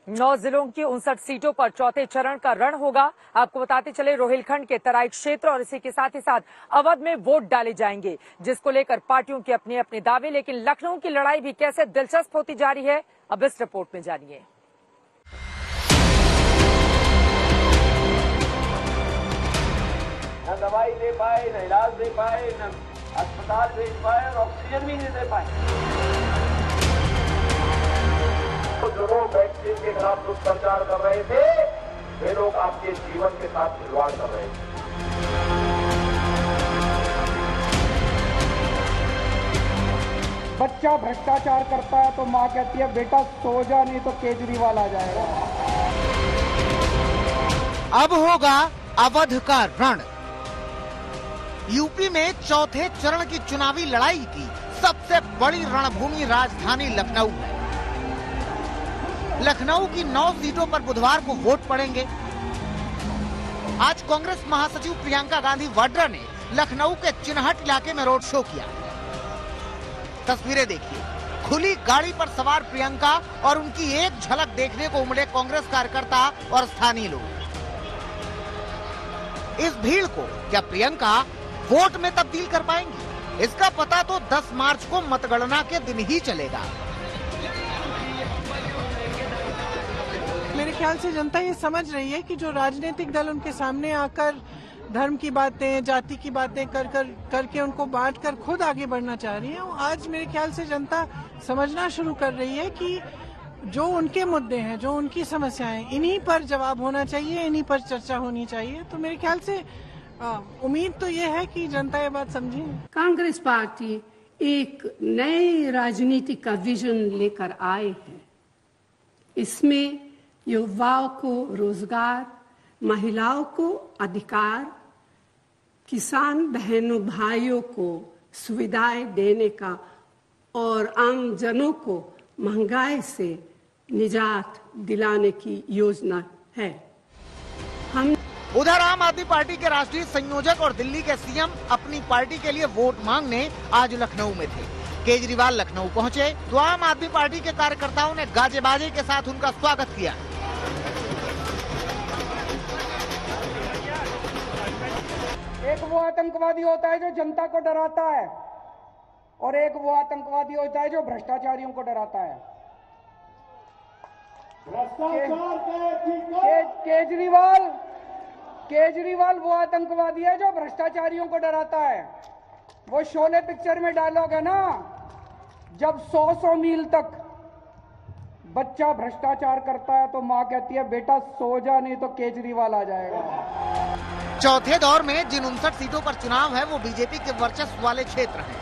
9 जिलों की 59 सीटों पर चौथे चरण का रण होगा। आपको बताते चले रोहिलखंड के तराई क्षेत्र और इसी के साथ ही साथ अवध में वोट डाले जाएंगे, जिसको लेकर पार्टियों के अपने अपने दावे। लेकिन लखनऊ की लड़ाई भी कैसे दिलचस्प होती जा रही है, अब इस रिपोर्ट में जानिए। न दवाई दे पाए, न इलाज दे पाए, न अस्पताल भेज पाए और ऑक्सीजन भी नहीं दे पाए। तो जो लोग वैक्सीन के खिलाफ दुष्प्रचार कर रहे थे, वे लोग आपके जीवन के साथ खिलवाड़ कर रहे थे। बच्चा भ्रष्टाचार करता है तो माँ कहती है बेटा सो जा, नहीं तो केजरीवाल आ जाएगा। अब होगा अवध का रण। यूपी में चौथे चरण की चुनावी लड़ाई की सबसे बड़ी रणभूमि राजधानी लखनऊ है। लखनऊ की 9 सीटों पर बुधवार को वोट पड़ेंगे। आज कांग्रेस महासचिव प्रियंका गांधी वाड्रा ने लखनऊ के चिन्हट इलाके में रोड शो किया। तस्वीरें देखिए, खुली गाड़ी पर सवार प्रियंका और उनकी एक झलक देखने को उमड़े कांग्रेस कार्यकर्ता और स्थानीय लोग। इस भीड़ को क्या प्रियंका वोट में तब्दील कर पाएंगी, इसका पता तो 10 मार्च को मतगणना के दिन ही चलेगा। मेरे ख्याल से जनता ये समझ रही है कि जो राजनीतिक दल उनके सामने आकर धर्म की बातें, जाति की बातें करके उनको बांटकर खुद आगे बढ़ना चाह रही है, आज मेरे ख्याल से जनता समझना शुरू कर रही है कि जो उनके मुद्दे हैं, जो उनकी समस्याएं, इन्हीं पर जवाब होना चाहिए, इन्हीं पर चर्चा होनी चाहिए। तो मेरे ख्याल से उम्मीद तो ये है कि जनता ये बात समझे। कांग्रेस पार्टी एक नए राजनीति का विजन लेकर आए हैं। इसमें युवाओं को रोजगार, महिलाओं को अधिकार, किसान बहनों भाइयों को सुविधाएं देने का और आम जनों को महंगाई से निजात दिलाने की योजना है। उधर आम आदमी पार्टी के राष्ट्रीय संयोजक और दिल्ली के सीएम अपनी पार्टी के लिए वोट मांगने आज लखनऊ में थे। केजरीवाल लखनऊ पहुंचे तो आम आदमी पार्टी के कार्यकर्ताओं ने गाजे बाजे के साथ उनका स्वागत किया। एक वो आतंकवादी होता है जो जनता को डराता है और एक वो आतंकवादी होता है जो भ्रष्टाचारियों को डराता है। केजरीवाल वो आतंकवादी है जो भ्रष्टाचारियों को डराता है। वो शोले पिक्चर में डायलॉग है ना, जब 100 मील तक बच्चा भ्रष्टाचार करता है तो माँ कहती है बेटा सो जा, नहीं तो केजरीवाल आ जाएगा। चौथे दौर में जिन 59 सीटों पर चुनाव है वो बीजेपी के वर्चस्व वाले क्षेत्र हैं।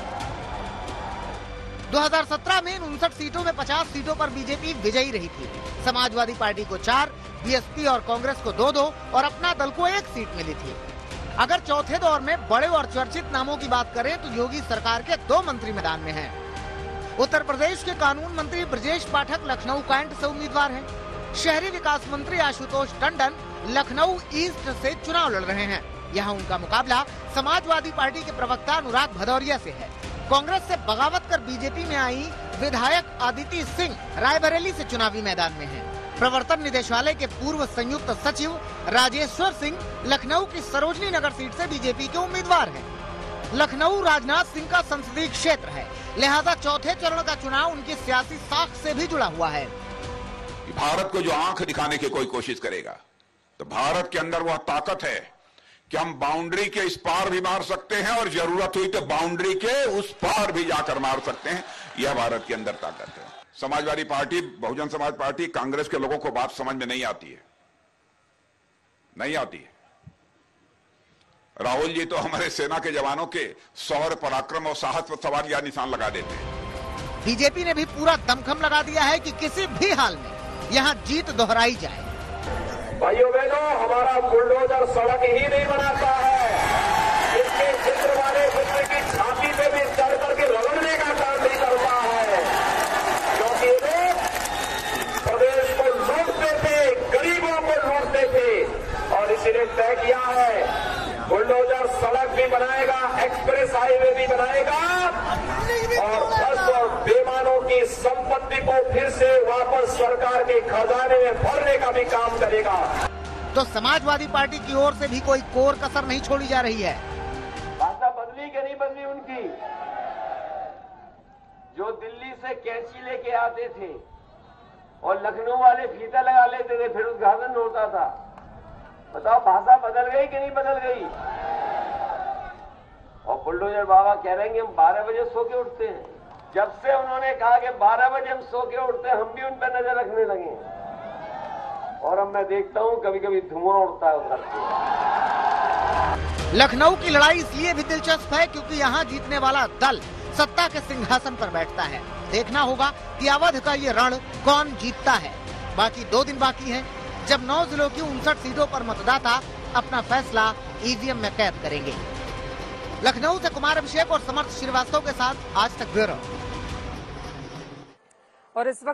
2017 में इन 59 सीटों में 50 सीटों पर बीजेपी विजयी रही थी। समाजवादी पार्टी को 4, बीएसपी और कांग्रेस को 2-2 और अपना दल को 1 सीट मिली थी। अगर चौथे दौर में बड़े और चर्चित नामों की बात करें तो योगी सरकार के 2 मंत्री मैदान में हैं। उत्तर प्रदेश के कानून मंत्री ब्रजेश पाठक लखनऊ कैंट से उम्मीदवार हैं। शहरी विकास मंत्री आशुतोष टंडन लखनऊ ईस्ट से चुनाव लड़ रहे हैं। यहाँ उनका मुकाबला समाजवादी पार्टी के प्रवक्ता अनुराग भदौरिया से है। कांग्रेस से बगावत कर बीजेपी में आई विधायक अदिति सिंह रायबरेली से चुनावी मैदान में हैं। प्रवर्तन निदेशालय के पूर्व संयुक्त सचिव राजेश्वर सिंह लखनऊ की सरोजनी नगर सीट से बीजेपी के उम्मीदवार हैं। लखनऊ राजनाथ सिंह का संसदीय क्षेत्र है, लिहाजा चौथे चरण का चुनाव उनकी सियासी साख से भी जुड़ा हुआ है। भारत को जो आंख दिखाने की कोई कोशिश करेगा तो भारत के अंदर वह ताकत है कि हम बाउंड्री के इस पार भी मार सकते हैं और जरूरत हुई तो बाउंड्री के उस पार भी जाकर मार सकते हैं। यह भारत के अंदर ताकत है। समाजवादी पार्टी, बहुजन समाज पार्टी, कांग्रेस के लोगों को बात समझ में नहीं आती है, नहीं आती है। राहुल जी तो हमारे सेना के जवानों के शौर्य, पराक्रम और साहस पर सवाल या निशान लगा देते हैं। बीजेपी ने भी पूरा दमखम लगा दिया है कि किसी भी हाल में यहाँ जीत दोहराई जाए। भाइयों बहनों, हमारा बुलडोजर सड़क ही नहीं बनाता है, इसके चित्र वाले बच्चे की छाती पे भी चढ़ करके रगड़ने का काम नहीं करता है, क्योंकि वे प्रदेश को लूटते थे, गरीबों को लूटते थे और इसीलिए तय किया है बुलडोजर सड़क भी बनाएगा, एक्सप्रेस हाईवे भी बनाएगा और बस और बेईमानों की संपत्ति को फिर से वापस सरकार के खजाने में भरने का भी काम करेगा। तो समाजवादी पार्टी की ओर से भी कोई कोर कसर नहीं छोड़ी जा रही है। भाषा बदली कि नहीं बदली उनकी? जो दिल्ली से कैंची लेके आते थे और लखनऊ वाले फीता लगा लेते थे, फिर उद्घाटन होता था। बताओ भाषा बदल गई कि नहीं बदल गई? और बुलडोजर बाबा कह रहे हैं हम 12 बजे सो के उठते हैं। जब से उन्होंने कहा कि 12 बजे हम सो के उठते हैं, हम भी उन पर नजर रखने लगे और अब मैं देखता हूं कभी कभी धुआं उड़ता है उधर से। लखनऊ की लड़ाई इसलिए भी दिलचस्प है क्योंकि यहाँ जीतने वाला दल सत्ता के सिंहासन पर बैठता है। देखना होगा कि अवध का ये रण कौन जीतता है। बाकी 2 दिन बाकी हैं, जब 9 जिलों की 59 सीटों पर मतदाता अपना फैसला ईवीएम में कैद करेंगे। लखनऊ से कुमार अभिषेक और समर्थ श्रीवास्तव के साथ आज तक ब्यूरो। और इस वक्त